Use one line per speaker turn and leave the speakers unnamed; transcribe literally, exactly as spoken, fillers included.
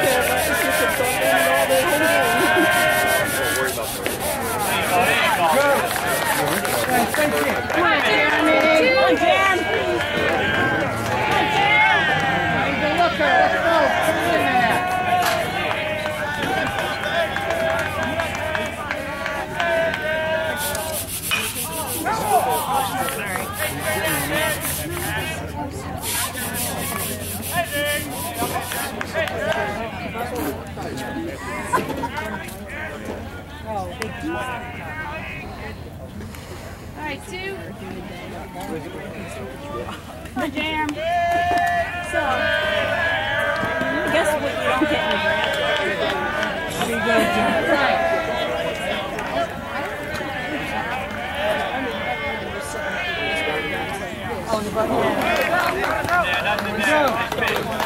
Alright, two. The jam. So, guess what you don't get in the draft? Right. Oh, the button. Yeah,